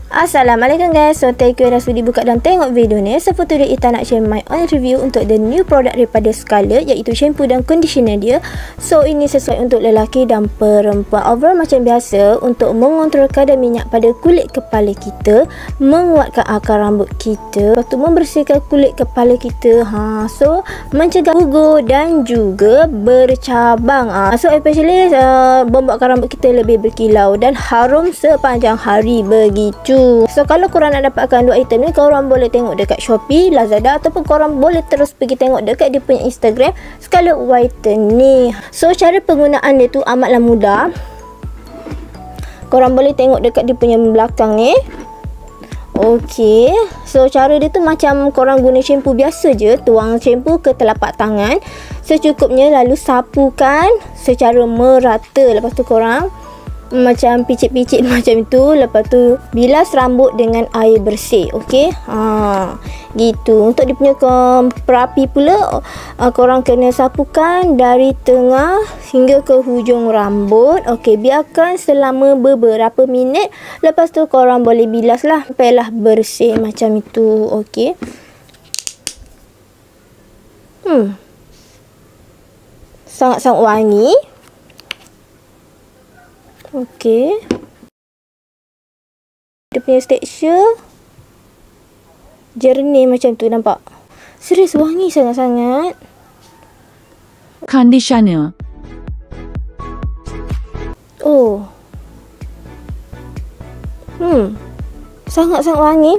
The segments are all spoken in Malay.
Assalamualaikum guys. So thank you dah sudi buka dan tengok video ni. So for today Ita nak share my own review untuk the new product daripada Scarlett, iaitu shampoo dan conditioner dia. So ini sesuai untuk lelaki dan perempuan. Overall macam biasa untuk mengontrol kadar minyak pada kulit kepala kita, menguatkan akar rambut kita, lepas tu membersihkan kulit kepala kita. So mencegah gugur dan juga bercabang. So especially membuatkan rambut kita lebih berkilau dan harum sepanjang hari begitu. So kalau korang nak dapatkan dua item ni, korang boleh tengok dekat Shopee, Lazada, ataupun korang boleh terus pergi tengok dekat dia punya Instagram Scarlett Whiten ni. So cara penggunaan dia tu amatlah mudah. Korang boleh tengok dekat dia punya belakang ni. Okey, so cara dia tu macam korang guna shampoo biasa je. Tuang shampoo ke telapak tangan secukupnya, lalu sapukan secara merata. Lepas tu korang macam picit-picit macam itu. Lepas tu bilas rambut dengan air bersih. Okey, gitu. Untuk dia punya perapi pula, korang kena sapukan dari tengah hingga ke hujung rambut. Okey, biarkan selama beberapa minit. Lepas tu korang boleh bilas lah sampailah bersih macam itu. Okey, sangat-sangat wangi. Okey, dia punya tekstur jernih macam tu, nampak? Serius wangi sangat-sangat. Conditioner. Oh, sangat-sangat wangi.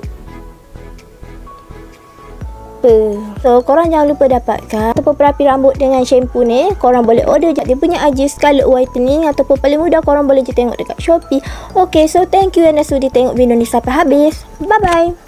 So korang jangan lupa dapatkan ataupun perapi rambut dengan shampoo ni. Korang boleh order je dia punya IG Scarlett Whitening, ataupun paling mudah korang boleh je tengok dekat Shopee. Okay, so thank you yang dah sudi tengok video ni sampai habis. Bye bye.